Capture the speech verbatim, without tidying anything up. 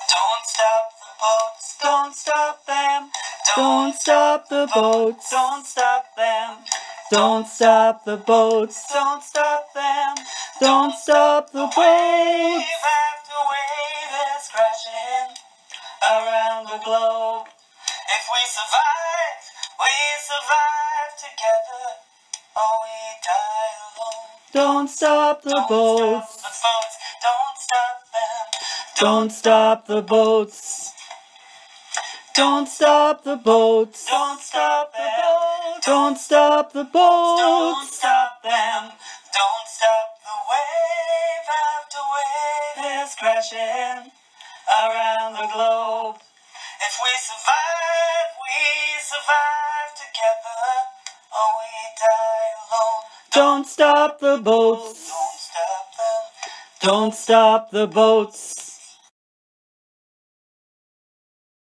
Don't stop the boats, don't stop them. Don't stop the boats, don't stop them. Don't stop the boats, don't stop them. Don't stop the boats. Wave after wave is crashing around the globe. If we survive, we survive together, or we die alone. Don't stop the boats, don't stop them. Don't stop the boats. Don't stop the boats. Don't stop the boats. Don't stop the boats. Don't stop them. Don't stop the wave after wave is crashing around the globe. If we survive, we survive together, or we die alone. Don't stop the boats. Don't stop them. Don't stop the boats.